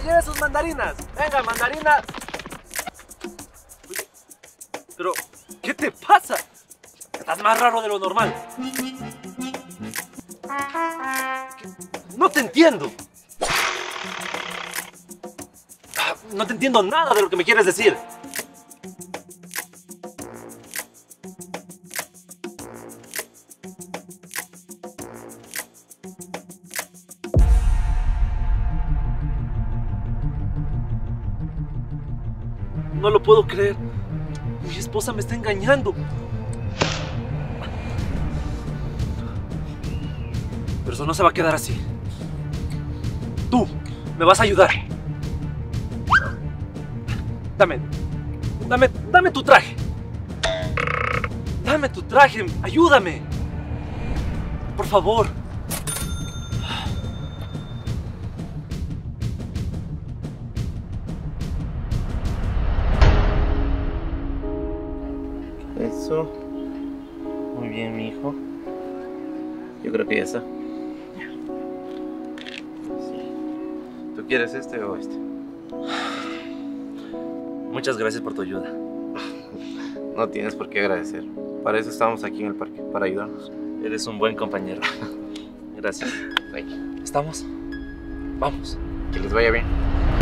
lleve sus mandarinas. Venga, mandarinas. Pero, ¿qué te pasa? Estás más raro de lo normal. No te entiendo. No te entiendo nada de lo que me quieres decir. No lo puedo creer. Mi esposa me está engañando. Pero eso no se va a quedar así. Tú me vas a ayudar. Dame tu traje. Dame tu traje. Ayúdame. Por favor. Eso. Muy bien, mi hijo. Yo creo que ya está. Sí. ¿Tú quieres este o este? Muchas gracias por tu ayuda. No tienes por qué agradecer. Para eso estamos aquí en el parque, para ayudarnos. Eres un buen compañero. Gracias. ¿Estamos? Vamos. Que les vaya bien.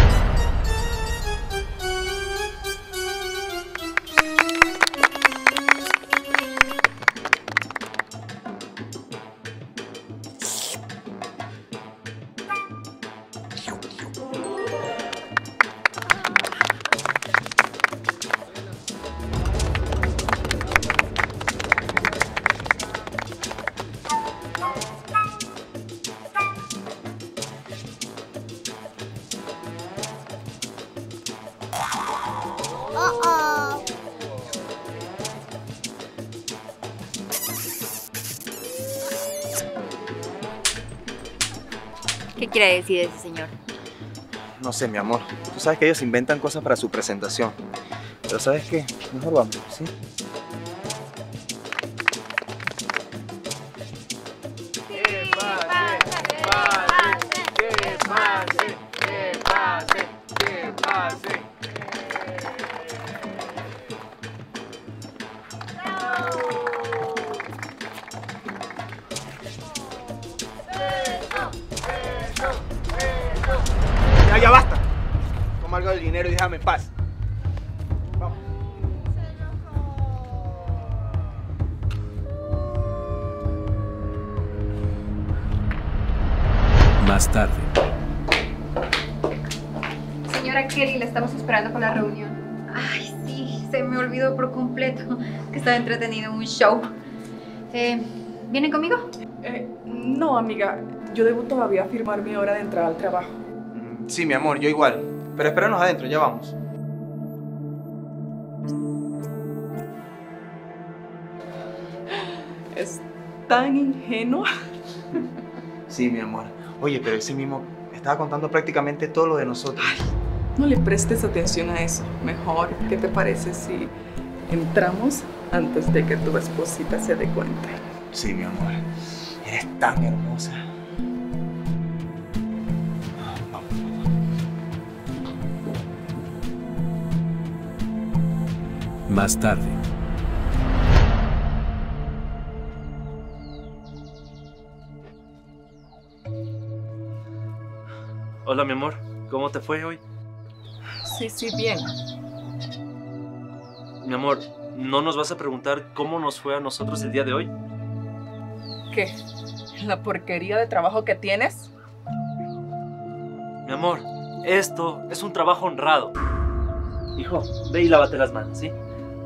¿Qué quiere decir ese señor? No sé, mi amor. Tú sabes que ellos inventan cosas para su presentación. Pero ¿sabes qué? Mejor vamos, ¿sí? ¡Que pase! ¡Que pase! ¡Que pase! ¡Que pase! Ya basta. Toma algo del dinero y déjame en paz. Vamos. Más tarde. Señora Kelly, la estamos esperando para la reunión. Ay, sí, se me olvidó por completo que estaba entretenido un show. ¿Vienen conmigo? No, amiga. Yo debo todavía firmar mi hora de entrada al trabajo. Sí, mi amor, yo igual. Pero espéranos adentro, ya vamos. Es tan ingenua. Sí, mi amor. Oye, pero ese mismo estaba contando prácticamente todo lo de nosotros. Ay, no le prestes atención a eso. Mejor, ¿qué te parece si entramos antes de que tu esposita se dé cuenta? Sí, mi amor. Eres tan hermosa. Más tarde. Hola, mi amor. ¿Cómo te fue hoy? Sí, bien. Mi amor, ¿no nos vas a preguntar cómo nos fue a nosotros el día de hoy? ¿Qué? ¿La porquería de trabajo que tienes? Mi amor, esto es un trabajo honrado. Hijo, ve y lávate las manos, ¿sí?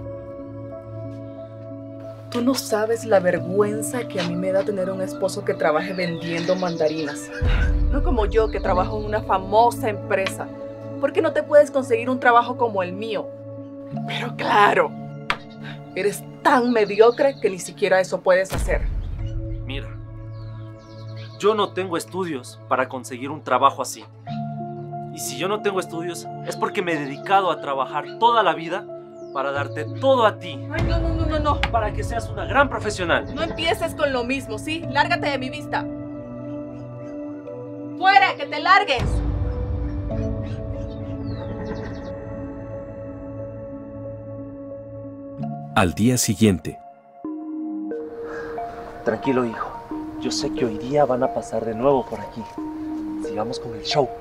Tú no sabes la vergüenza que a mí me da tener un esposo que trabaje vendiendo mandarinas. No como yo, que trabajo en una famosa empresa. ¿Por qué no te puedes conseguir un trabajo como el mío? Pero claro, eres tan mediocre que ni siquiera eso puedes hacer. Mira, yo no tengo estudios para conseguir un trabajo así. Y si yo no tengo estudios, es porque me he dedicado a trabajar toda la vida para darte todo a ti. Ay, no. Para que seas una gran profesional. No empieces con lo mismo, ¿sí? Lárgate de mi vista. ¡Fuera, que te largues! Al día siguiente. Tranquilo, hijo. Yo sé que hoy día van a pasar de nuevo por aquí. Sigamos con el show.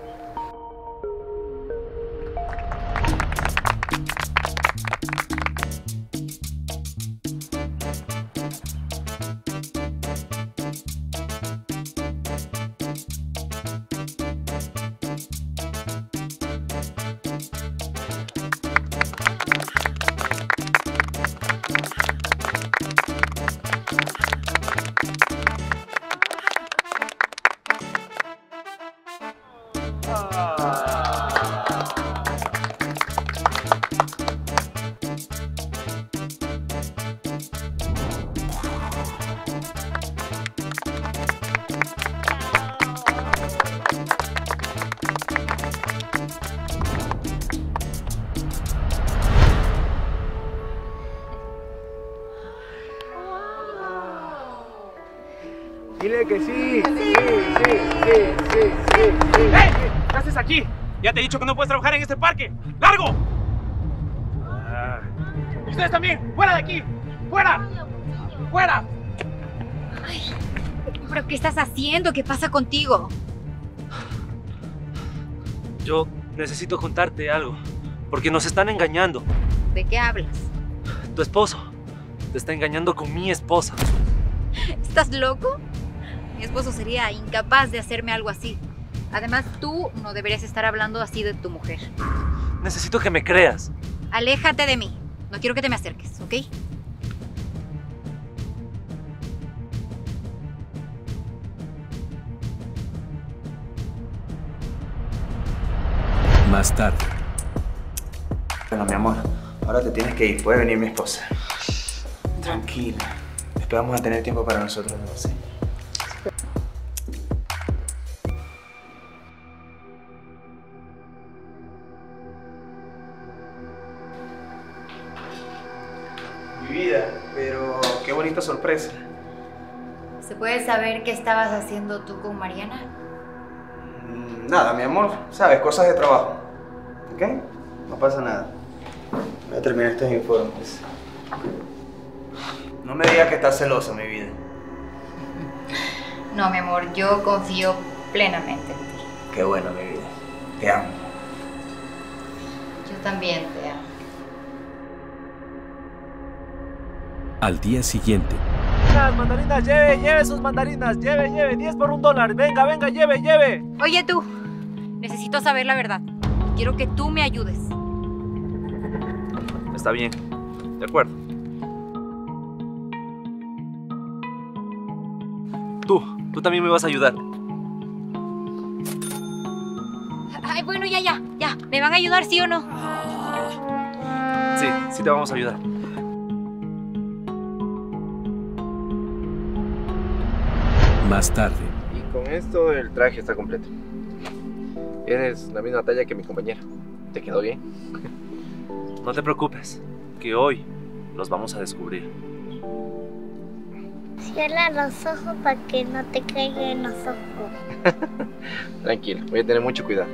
Dile que sí. ¿Qué haces aquí? Ya te he dicho que no puedes trabajar en este parque. ¡Largo! Y ustedes también. ¡Fuera de aquí! ¡Fuera! ¡Fuera! ¿Pero qué estás haciendo? ¿Qué pasa contigo? Yo necesito contarte algo, porque nos están engañando. ¿De qué hablas? Tu esposo te está engañando con mi esposa. ¿Estás loco? Mi esposo sería incapaz de hacerme algo así. Además, tú no deberías estar hablando así de tu mujer. Necesito que me creas. Aléjate de mí. No quiero que te me acerques, ¿ok? Más tarde. Bueno, mi amor, ahora te tienes que ir. Puede venir mi esposa. Tranquila. Después vamos a tener tiempo para nosotros dos, ¿sí? Mi vida, pero qué bonita sorpresa. ¿Se puede saber qué estabas haciendo tú con Mariana? Nada, mi amor. Sabes, cosas de trabajo. ¿Ok? No pasa nada. Voy a terminar estos informes. No me digas que estás celosa, mi vida. No, mi amor, yo confío plenamente en ti. Qué bueno, mi vida. Te amo. Yo también te amo. Al día siguiente. Las mandarinas, lleve sus mandarinas, lleve, 10 por $1. Venga, lleve. Oye tú, necesito saber la verdad. Quiero que tú me ayudes. Está bien, de acuerdo. Tú también me vas a ayudar. Ay, bueno, ya. ¿Me van a ayudar, sí o no? Sí te vamos a ayudar. Más tarde. Y con esto el traje está completo. Eres la misma talla que mi compañera. ¿Te quedó bien? No te preocupes, que hoy los vamos a descubrir. Cierra los ojos para que no te caigan los ojos. Tranquilo, voy a tener mucho cuidado.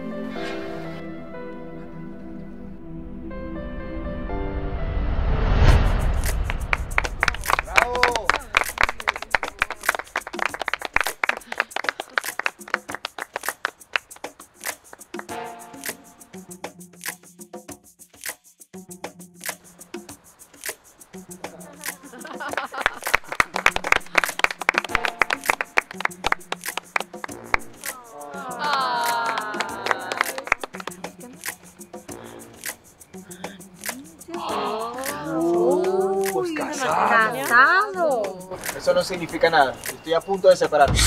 ¡Casado! Eso no significa nada. Estoy a punto de separarme.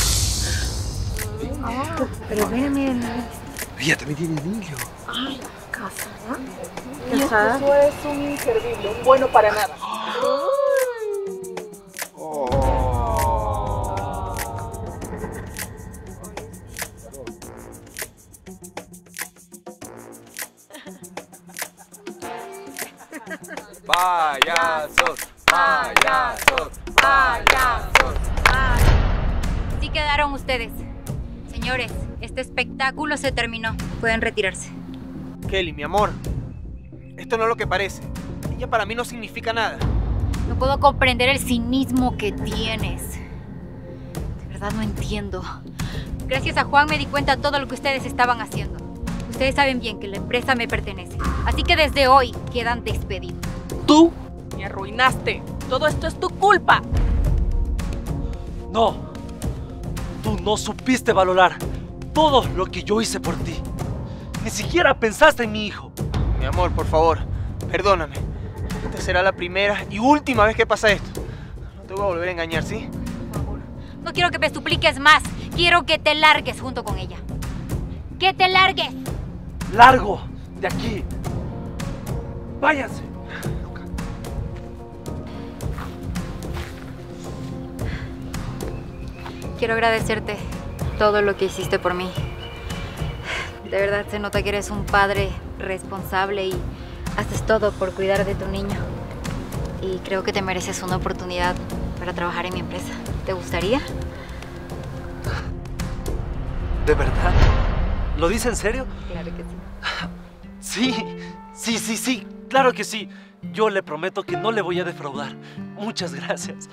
Pero miren. Ella también tiene niño. ¿Casada? Mi esposo es un inservible, un bueno para nada. ¡Payasos! Así quedaron ustedes. Señores, este espectáculo se terminó. Pueden retirarse. Kelly, mi amor. Esto no es lo que parece. Ella para mí no significa nada. No puedo comprender el cinismo que tienes. De verdad no entiendo. Gracias a Juan me di cuenta de todo lo que ustedes estaban haciendo. Ustedes saben bien que la empresa me pertenece. Así que desde hoy quedan despedidos. Tú me arruinaste. Todo esto es tu culpa. No. Tú no supiste valorar todo lo que yo hice por ti. Ni siquiera pensaste en mi hijo. Mi amor, por favor, perdóname. Esta será la primera y última vez que pasa esto. No te voy a volver a engañar, ¿sí? Por favor. No quiero que me supliques más. Quiero que te largues junto con ella. ¡Que te largues! ¡Largo de aquí! ¡Váyanse! Quiero agradecerte todo lo que hiciste por mí. De verdad se nota que eres un padre responsable y haces todo por cuidar de tu niño. Y creo que te mereces una oportunidad para trabajar en mi empresa. ¿Te gustaría? ¿De verdad? ¿Lo dice en serio? Claro que sí. Sí, claro que sí. Yo le prometo que no le voy a defraudar. Muchas gracias.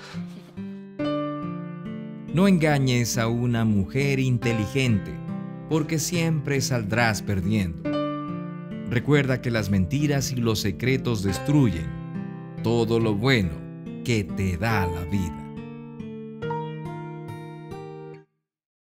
No engañes a una mujer inteligente, porque siempre saldrás perdiendo. Recuerda que las mentiras y los secretos destruyen todo lo bueno que te da la vida.